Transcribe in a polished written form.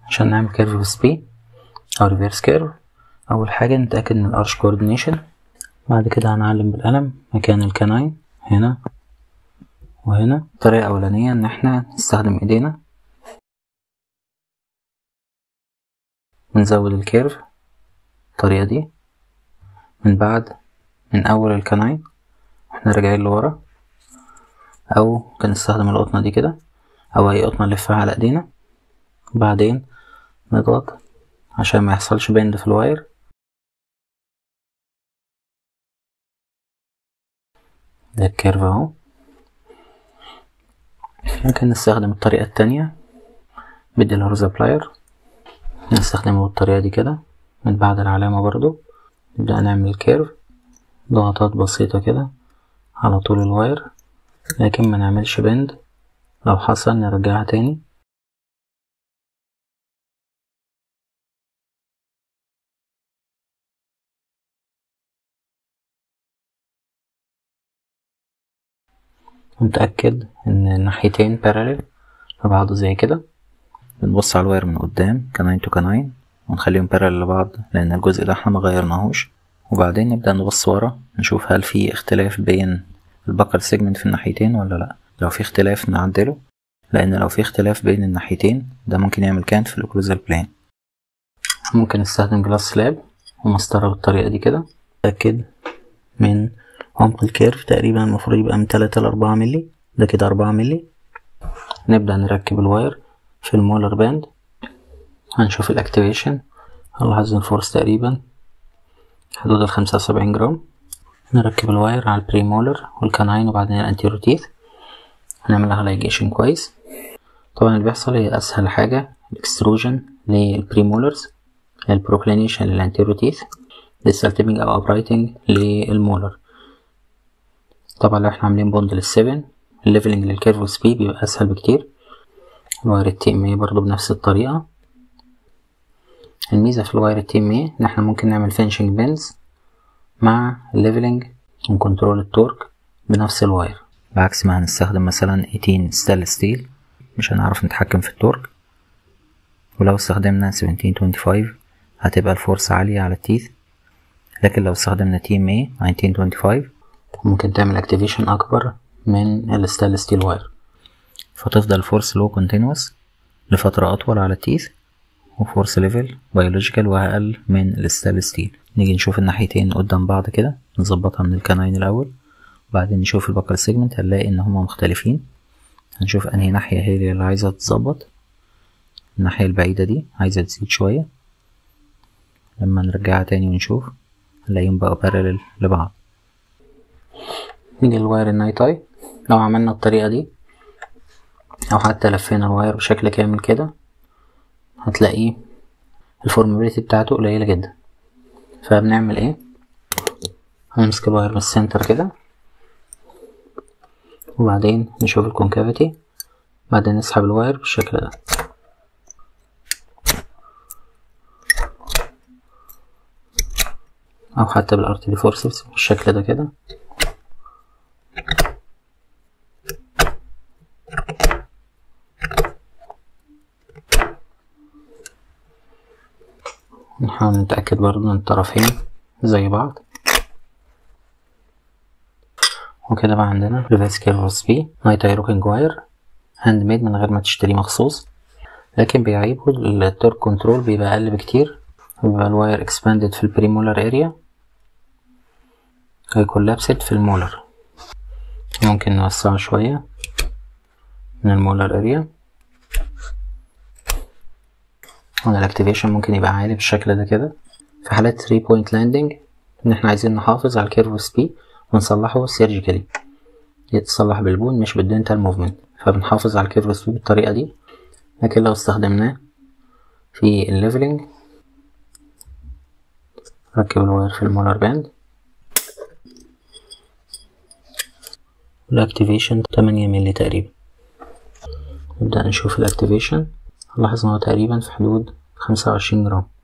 عشان نعمل كيرف سبي او ريفيرس كيرف، اول حاجة نتأكد من الارش كوردينيشن. بعد كده هنعلم بالقلم مكان الكناين هنا وهنا. الطريقة الأولانية إن احنا نستخدم ايدينا ونزود الكيرف الطريقة دي من أول الكناين احنا راجعين لورا، أو ممكن نستخدم القطنة دي كده أو أي قطنة نلفها على ايدينا. وبعدين نضغط عشان ما يحصلش بند في الواير. ده الكيرف اهو. ممكن نستخدم الطريقة التانية بالهورزا بلاير، نستخدمه بالطريقة دي كده من بعد العلامة برضو. نبدأ نعمل الكيرف ضغطات بسيطة كده على طول الواير، لكن ما نعملش بند. لو حصل نرجعها تاني. ونتأكد ان الناحيتين باراليل لبعض زي كده. بنبص على الواير من قدام كناين تو كناين ونخليهم باراليل لبعض لان الجزء ده احنا مغيرناهوش. وبعدين نبدأ نبص ورا نشوف هل في اختلاف بين البكر سيجمنت في الناحيتين ولا لا. لو في اختلاف نعدله، لان لو في اختلاف بين الناحيتين ده ممكن يعمل كانت في الاوكلوزال بلان. ممكن نستخدم جلاس سلاب ومسطرة بالطريقة دي كده. نتأكد من عمق الكيرف تقريبا المفروض يبقى من 3 ل 4 ملي، ده كده 4 ملي. نبدأ نركب الواير في المولر باند. هنشوف الاكتيفيشن، هنلاحظ الفورس تقريبا حدود 75 جرام. نركب الواير على البري مولر والكناين وبعدين الانتيرو تيث. هنعمل لها لايجيشن كويس. طبعا اللي بيحصل هي اسهل حاجة الاكستروجن للبري مولرز، البروكلينيشن للانتيرو تيث، للسالتيمينج او ابرايتنج للمولر. طبعا لو احنا عاملين بوند لل7 الليفلنج للكيرف سبي بيبقى اسهل بكتير. الواير TMA برضو بنفس الطريقة. الميزة في الواير TMA ان احنا ممكن نعمل فينشنج بينز مع الليفلنج ونكنترول التورك بنفس الواير، بعكس ما هنستخدم مثلا 18 ستانلس ستيل مش هنعرف نتحكم في التورك. ولو استخدمنا 1725 هتبقى الفورس عالية على التيث، لكن لو استخدمنا TMA 1925 ممكن تعمل اكتيفيشن اكبر من الستانلس ستيل واير، فتفضل فورس لو كونتينوس لفترة اطول على التيث وفورس ليفل بيولوجيكال واقل من الستانلس ستيل. نيجي نشوف الناحيتين قدام بعض كده، نظبطها من الكناين الاول وبعدين نشوف البكر سيجمنت. هنلاقي ان هما مختلفين. هنشوف انهي ناحية هي اللي عايزة تتظبط. الناحية البعيدة دي عايزة تزيد شوية. لما نرجعها تاني ونشوف هنلاقيهم بقوا باراليل لبعض. نيجي للواير النايتاي. لو عملنا الطريقة دي او حتى لفينا الواير بشكل كامل كده هتلاقيه الفورمابيلتي بتاعته قليلة جدا. فبنعمل ايه؟ هنمسك الواير من السنتر كده وبعدين نشوف الكونكافيتي، بعدين نسحب الواير بالشكل ده. او حتى بالارتيلي فورسبس بالشكل ده كده. نحاول نتأكد برضو ان الطرفين زي بعض. وكده بقى عندنا ريفيرس كيرف سبي نايتاي روكينج واير هاند ميد من غير ما تشتريه مخصوص، لكن بيعيبه التورك كنترول بيبقى اقل بكتير. بيبقى الواير اكسباندد في البريمولر اريا هيكولابسد في المولر. ممكن نوسعه شوية من المولر اريا. هنا الاكتيفيشن ممكن يبقى عالي بالشكل ده كده. في حالات 3 بوينت لاندنج ان احنا عايزين نحافظ على الكيرف سبي ونصلحه سيرجيكالي، يتصلح بالبون مش بالدنتال موفمنت، فبنحافظ على الكيرف سبي بالطريقة دي. لكن لو استخدمناه في الليفلنج ركب الواير في المولر باند. الاكتيفيشن 8 مللي تقريبا. نبدأ نشوف الاكتيفيشن. هنلاحظ ان هو تقريبا في حدود 25 جرام.